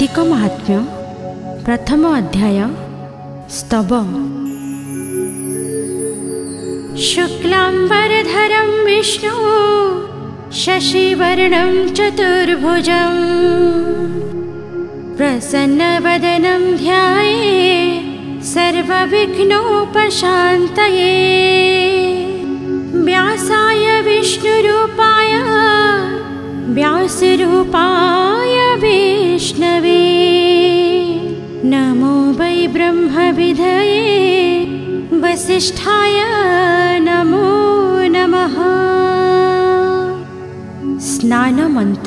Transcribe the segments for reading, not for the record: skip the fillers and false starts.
कार्तिक महात्म्य प्रथम अध्याय स्तव। शुक्लांबरधरं विष्णु शशिवर्णं चतुर्भुजं प्रसन्नवदनं ध्यायेत् सर्वविघ्नोपशान्तये। व्यासाय विष्णुरूपाय व्यासरूपाय विष्णवे नमो वै ब्रह्मविधये वसिष्ठाय नमो नमः। स्नानमन्त्र।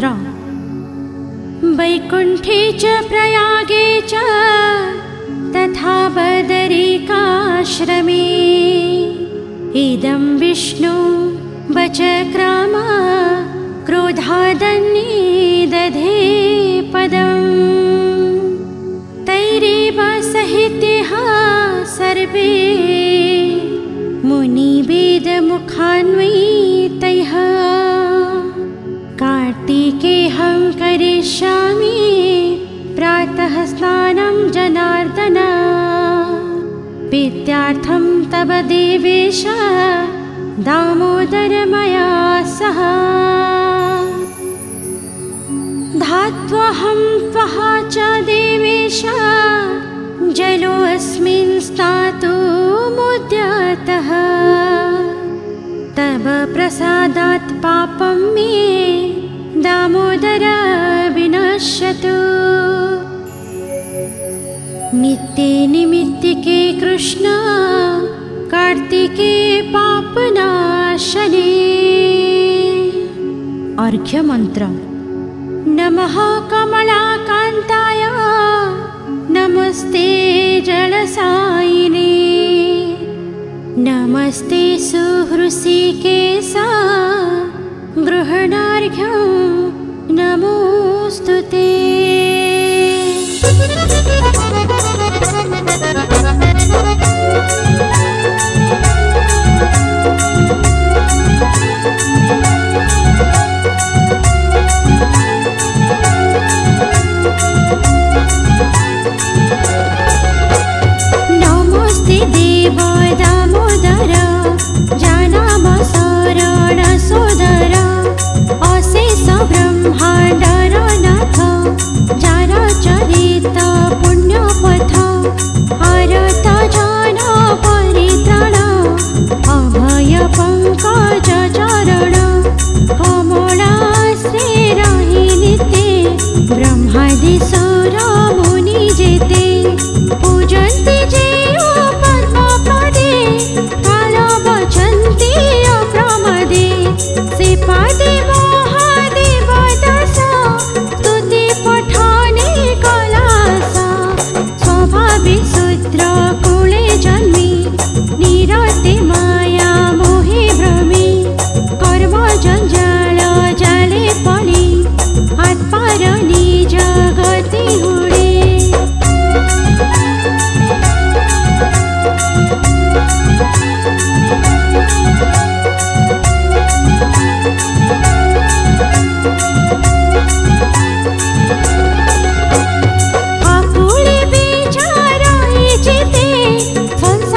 वैकुण्ठे च प्रयागे च तथा बदरिकाश्रमे इदं विष्णु वचक्राम क्रोधादन्निदधे पदम्। तैरेव सहितेह सर्वे मुनिवेदमुखान्वितैः। कार्तिकेऽहं करिष्यामि प्रातः स्नानं जनार्दन प्रीत्यार्थं तव देवेश दामोदर मया सह। धात्वहं त्वः च देवेश जलोऽस्मिन् स्नातुमुद्यतः। तव प्रसादात् पापं मे दामोदर विनश्यतु। नित्ये निमित्तिके कृष्ण कार्तिके पापनाशने। अर्घ्य मंत्र। नमः कमलाकान्ताय नमस्ते जलसायिने नमस्ते सुहृषिकेशा गृह्णार्घ्यं नमोऽस्तुते। नमस्ते देव दामोदर जानाम शरण सोदर अशेष ब्रह्माण्डर नाथ जार चरित पुण्यपथ हरत जन परित्राण अभय पंकज चरण कमलाश्री रहि नित्ये ब्रह्मादि सुर मुनि जेते पूजन्ति जे पद्मपदे काल वचन्ति अप्रमदे श्रीपादे महादेव दास स्तुति पठने कलास स्वभावे शूद्र कुले जन्मे निरते माया मोहे भ्रमे कर्म जंजाल जाले पड़े आत्मार निज गति उड़े। आकुले बेचारा जेते संसार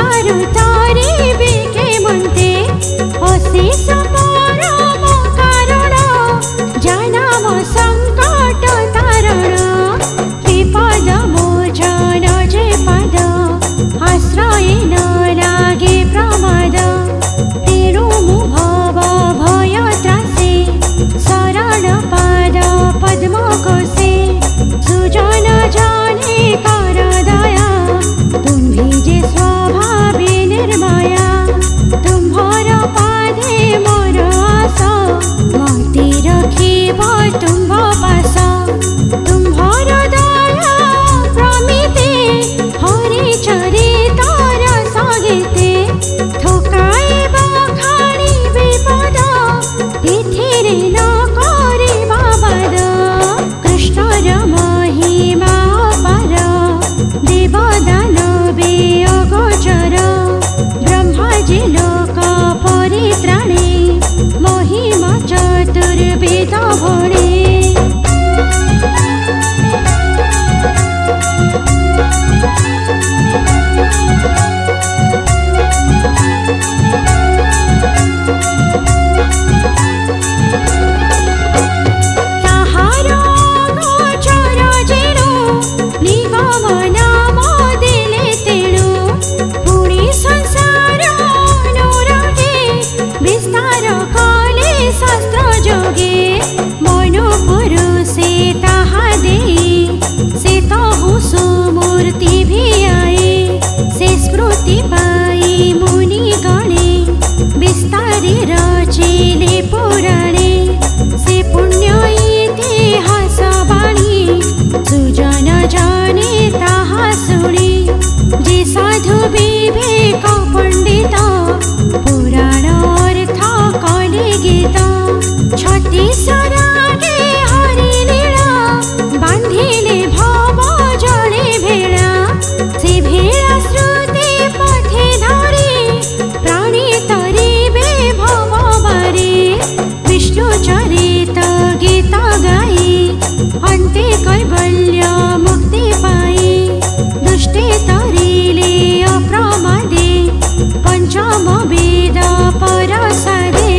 साधु विवेक पंडित पुराण अर्थ कले गीत 36 रागे हरि लीला बांधिले भव जले भेड़ा से भेड़ा श्रुति पथे धरी प्राणी तरिबे भव बारे विष्णु चरित गीत गाई अन्ते कैवल्य मुक्ति पाई दुष्टे तरिले अप्रमादे पंचम वेद परसादे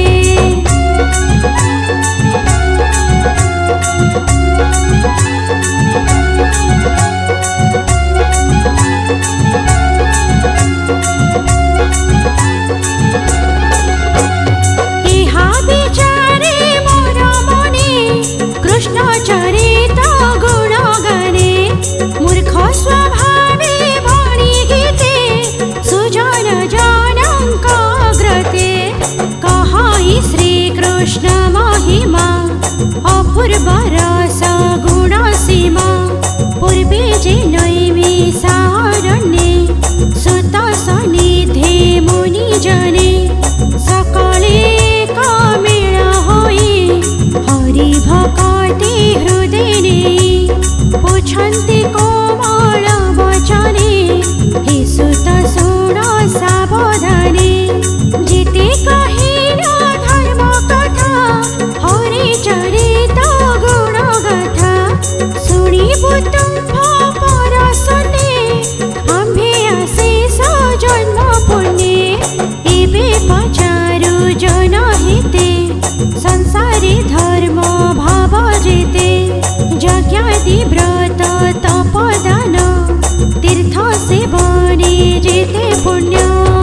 इहा विचारे मोर मने कृष्ण चरित गुण गाने मूर्ख स्वभावे भणी गीते सुजन जनक अग्रते कहाई श्री कृष्ण महिमा अपूर्व रस गुण सीमा पूर्वे जे नैमिषारण्ये सुत सन्निधे मुनि जने सकले कामेळ होई हरि भक्ति हृदय नेई पूछन्ति कोमल वचने हे सुत शुण सावधाने जेते कहिल धर्म कथा हरि चरित गुण गाथा शुणिबु तुम्भ परसने आम्भे आशेष जन्म पुण्ये एबे पचारु जन हिते संसारे धर्म भाव जेते यज्ञादि व्रत तपदान तीर्थ सेवने जेते पुण्य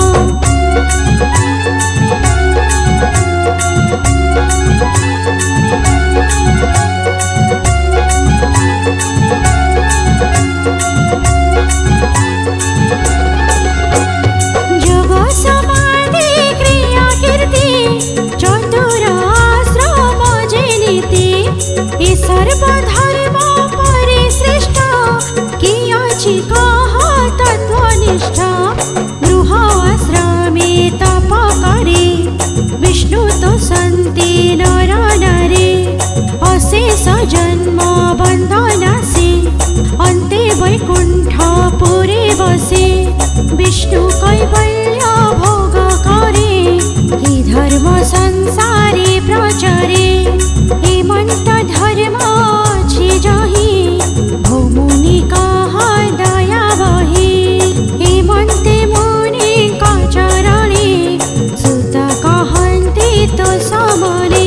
योग समाधि क्रिया कीर्ति चतुर आश्रम जे नीति ए सर्वधर्म परिश्रेष्ठ कि अछि कह तत्वनिष्ठ गृह आश्रमे तप करे विष्णु तो सन्ति नर नारी अशेष जन्म बन्धनासी अन्ते वैकुण्ठपुरे बसे विष्णु कैवल्य भोग करे हि धर्म संसारे प्रचरे हेमंत धर्म अछि जहि भौमुनि कह दया बहि हेमंते मुनि चरणे सुत कहन्ति तो समने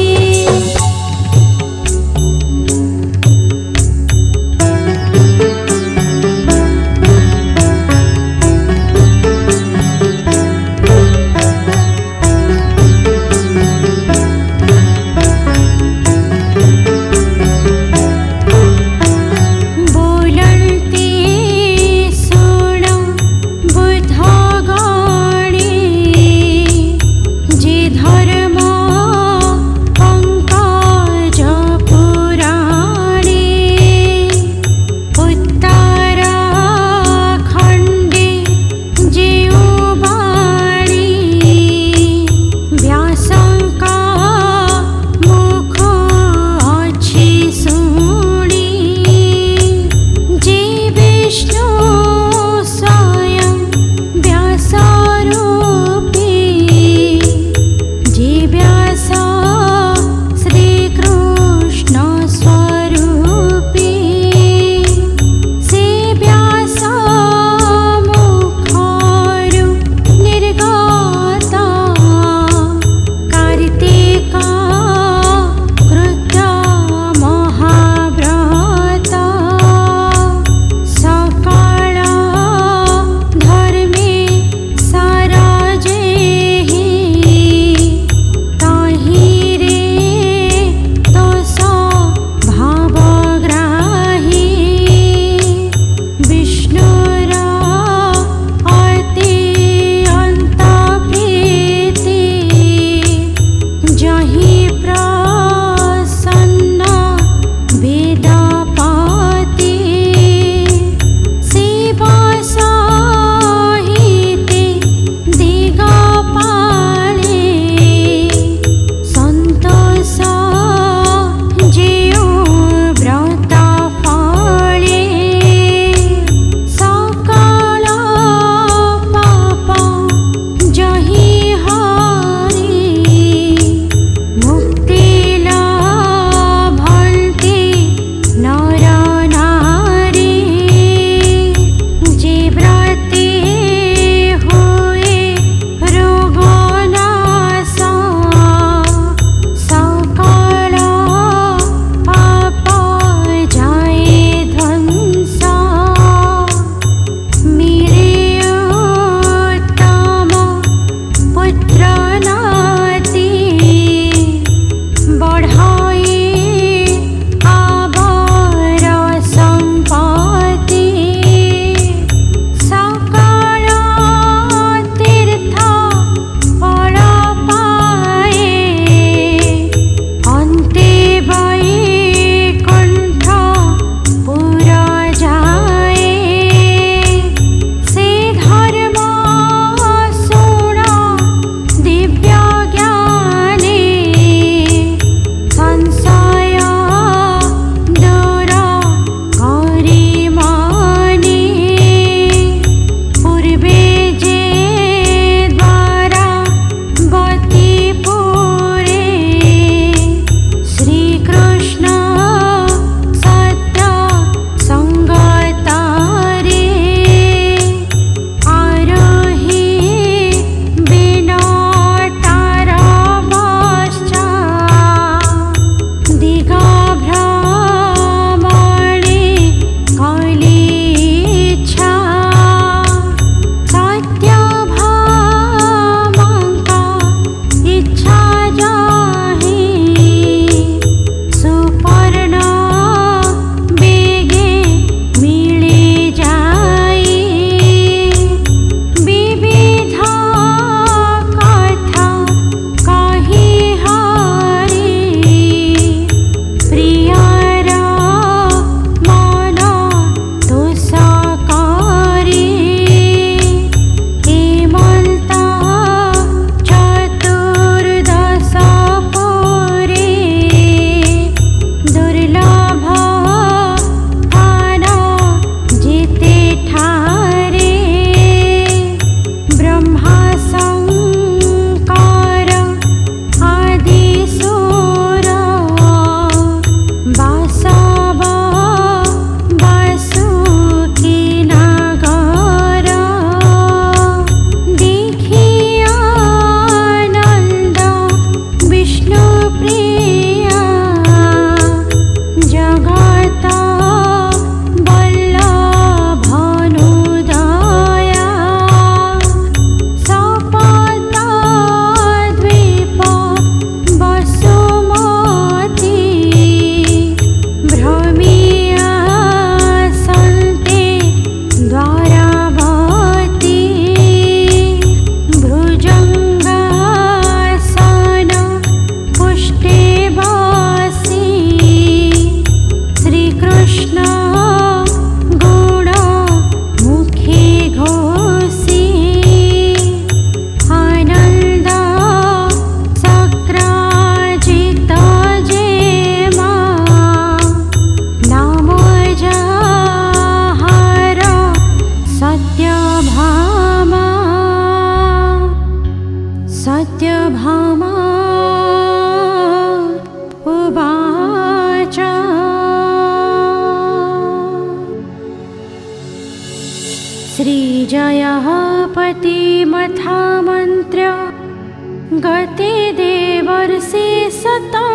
श्रीजयः पतिमथा मन्त्र गते देवर्षे शतं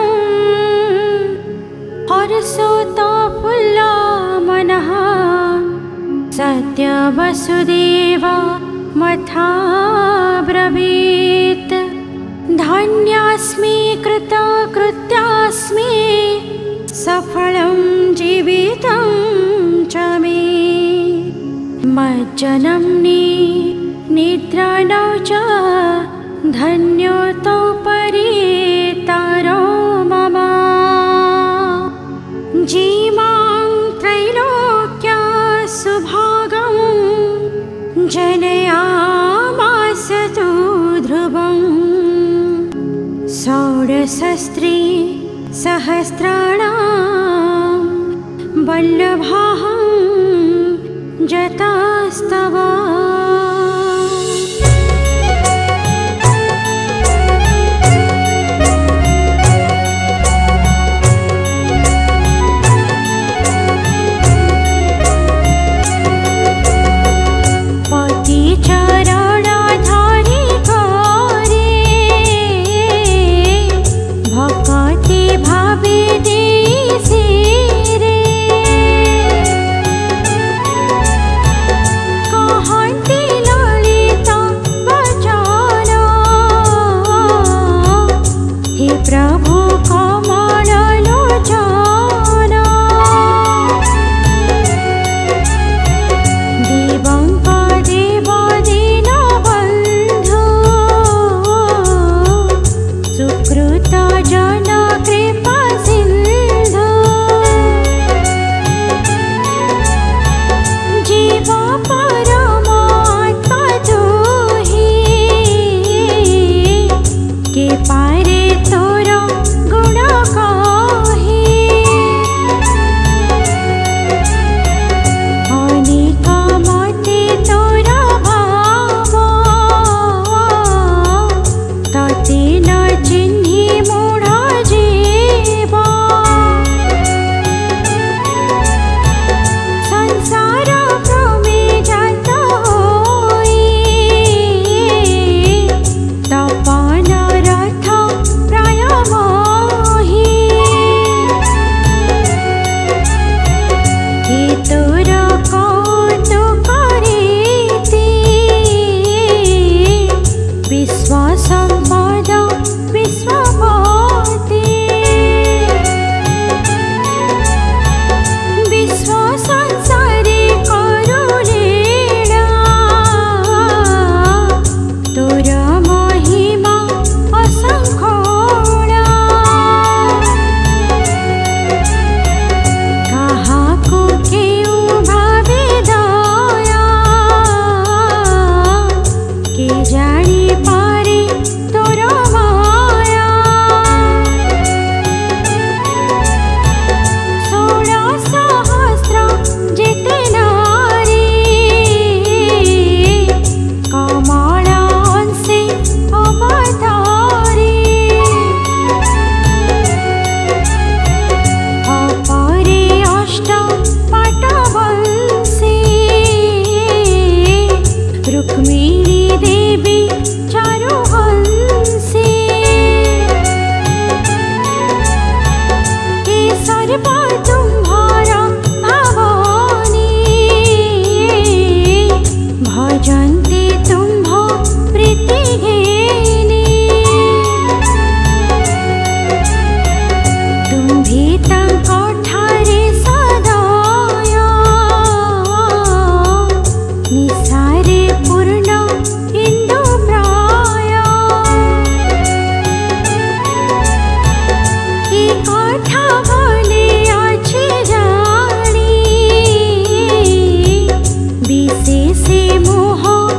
हर्षोत्फुल्ला मनः सत्य वसुदेव मथा ब्रवीत् धन्यास्मि कृतकृत्यास्मि सफलं जीवितं च मे मज्जनम्नि निद्रा न च धन्योतो परितारो मम जीमां त्रैलोक्या सुभागं जनयामास तु ध्रुवं षोडशस्त्री सहस्राणां वल्लभाहं जतास्तव मोह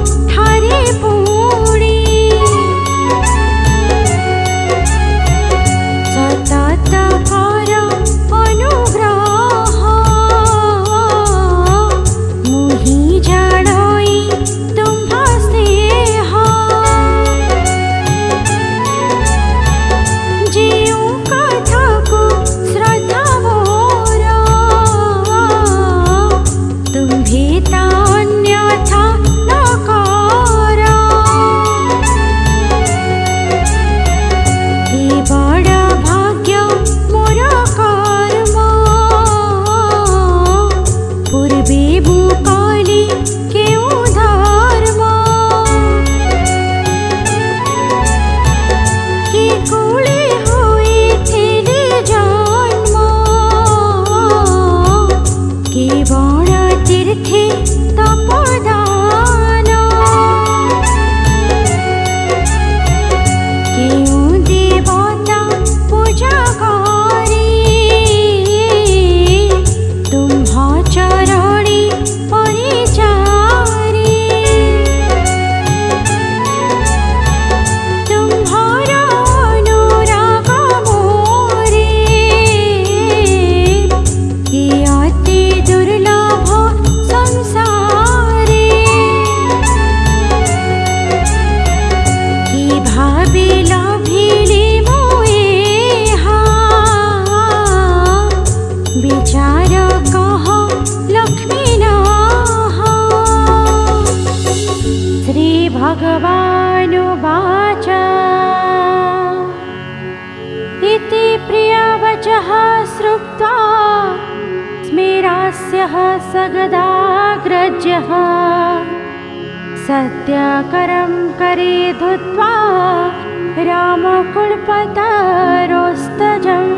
भगवानुवाच इति प्रियवचः श्रुत्वा स्मेरास्यः सगदाग्रजः सत्यकरं करे धृत्वा रामकुलपतरोस्तजम्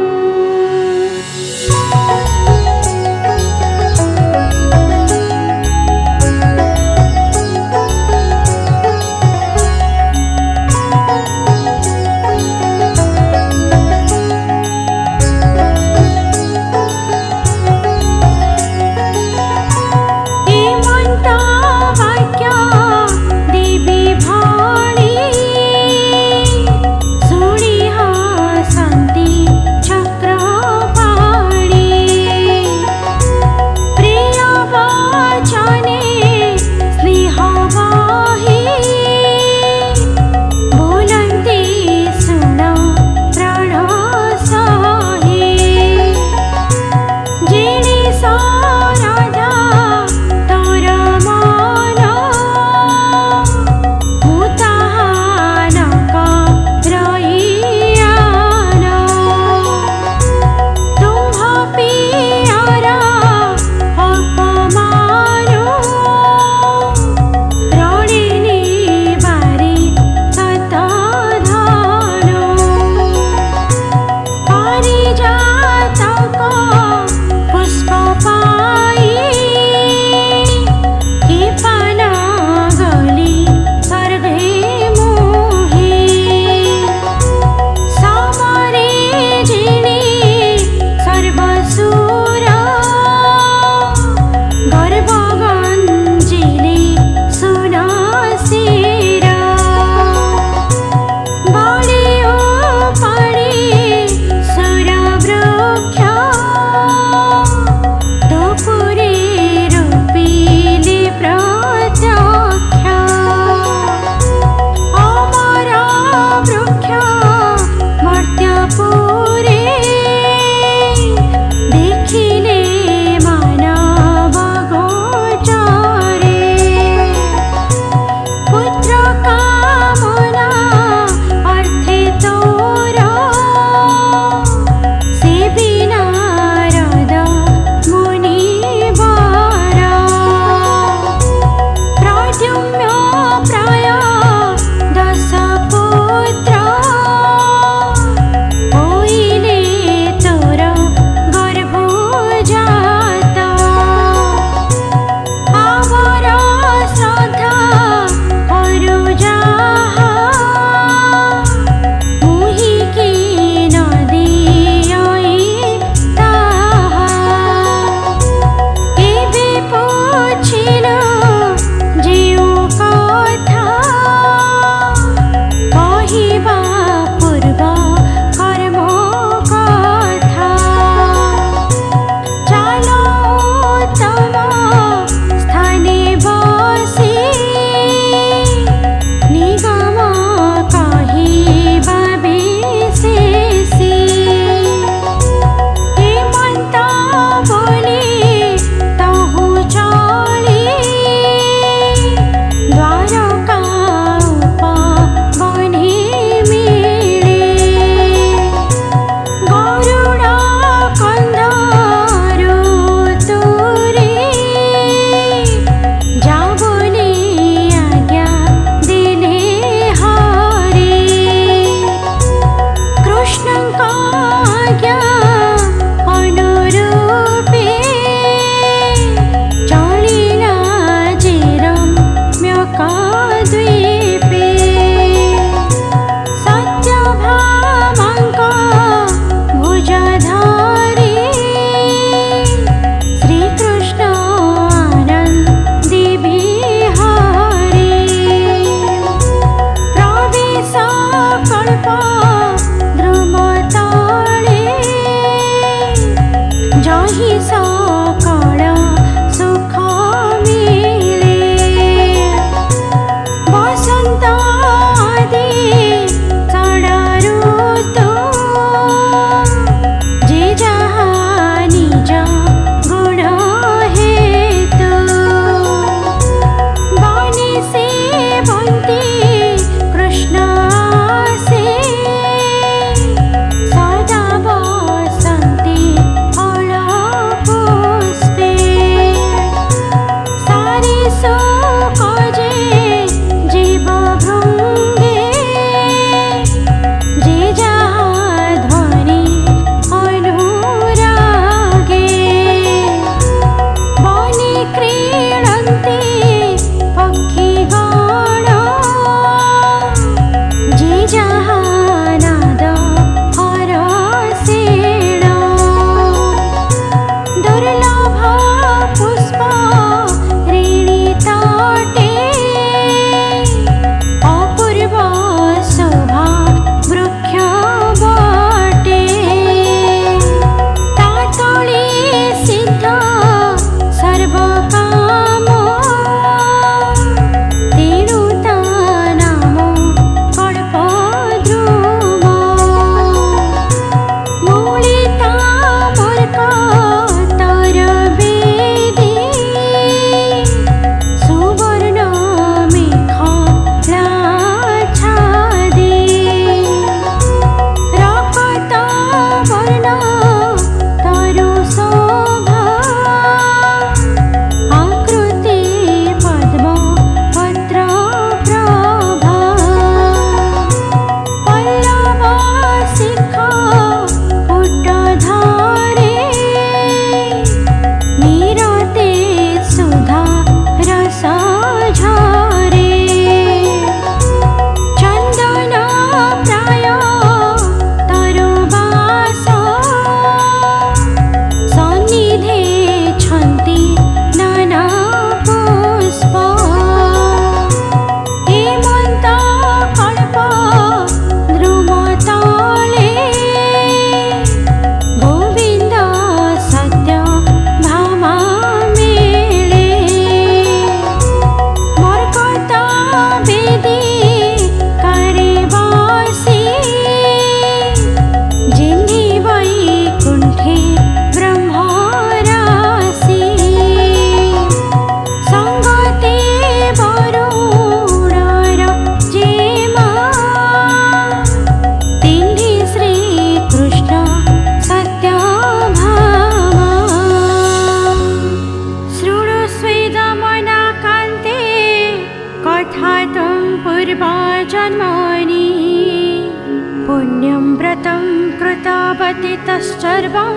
पूर्वजन्मनि पुण्यं व्रतं कृतवती तत्सर्वं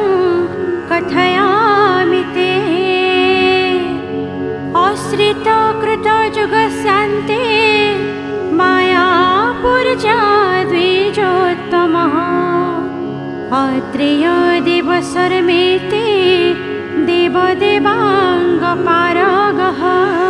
कथयामि ते। आश्रितकृतयुगस्यान्ते मायापुरजा द्विजोत्तमः अत्रेयदेवशर्मेति देवदेवाङ्गपारगः।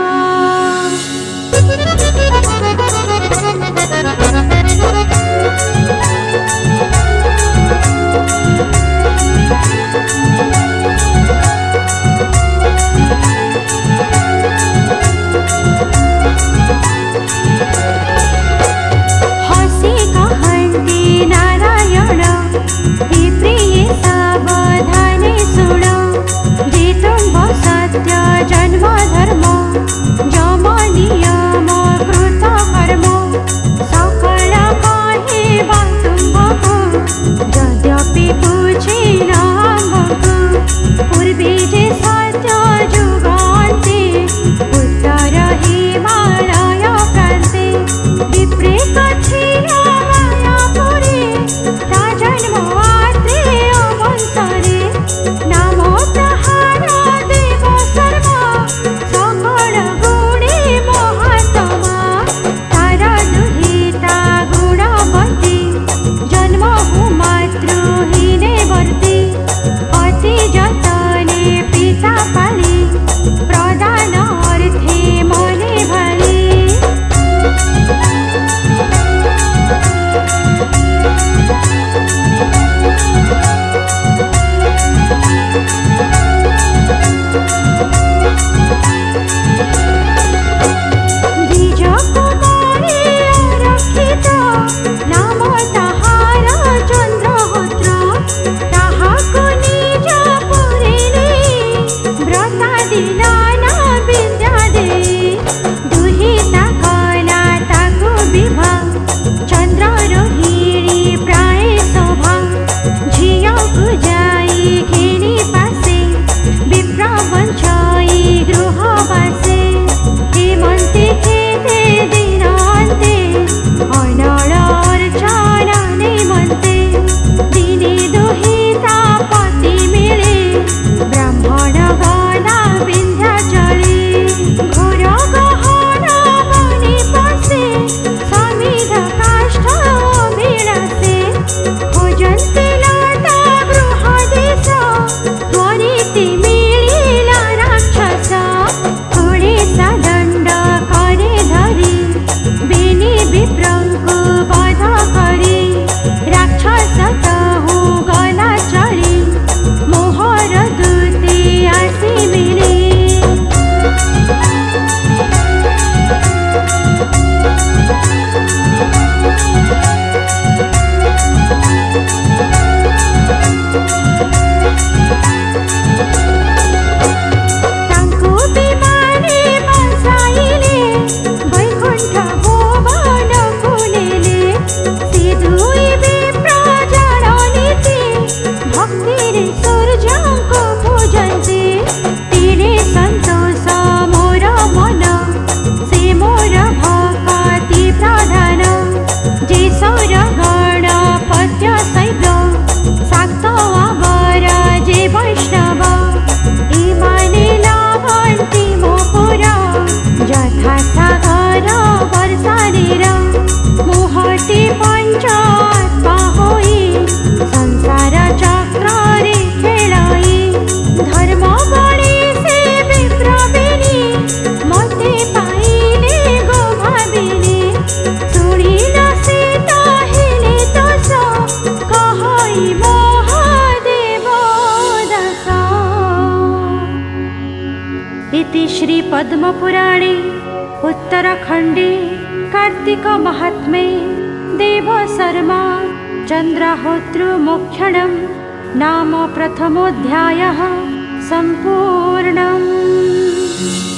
हसि कहन्ति नारायण हे प्रिय सावधाने शृण जेतुं सत्य जन्म धर्म यम नियम कृत कर्म सकल कहे वातुम्बकु यद्यपि पूछिन अम्बकु पूर्वे जे सत्य जुगान्ते उत्तर हिमालय प्रान्ते विप्रे कठिन मायापुरे ता जन्म आत्रेय वंशरे नामो प्रहार देव सर्व सकल गुणे महात्मा तार दुहिता गुणवती जन्म मातृहीने वर्ती अति जतने पिता पाली प्रदान अर्थे मने भली। द्विज कुमारी रक्षित नाम ताहार चंद्रहोत्र ताहाकु निज पुरेले व्रता दिलाना विद्या दे दुहिता कला ताकु विभा चंद्र रोहिणी प्राय शोभा झियकु जाई घेरी पासे विप्र वंचाई गृहवासे हेमन्ते खेते दिनान्ते अनल अर्चना निमन्ते दिने दुहिता पति मिले ब्राह्मण गदा विन्ध्याचले घोर गहन बने पशे समिध काष्ठ अभिलाषे खोजन्ते लता गृहदेश त्वरिते मिलिला राक्षस कलेशा दण्ड करे धरी बेनी विप्रंकु वध करी राक्षस तहु गला चली मोहर दूते आसी मिले। तांकु विमाने बसाइले वैकुंठ भुवनकु नेले से दुई विप्र जननीति भक्तिरे सूर्यंको पूजन्ते तेरे संतोष मोर मन से मोर भक्ति प्रधान जे सौर गणपत्य शैव शाक्त अवर जे वैष्णव इमाने लाभन्ति मो पुरा यथा सागर वर्षानेर मुहति पंचात्मा होई संसार चक्रे खेलाई धर्म बड़े से विप्रबिनी मते पाइले गो भाबिनी सुनिल से ताहिले तस कहई महादेव दश। इति श्री पद्मपुराणे उत्तराखण्डे कार्तिक महात्म्ये देवशर्मा चन्द्राहोत्रमोक्षणं नाम प्रथमोऽध्यायः सम्पूर्णम्।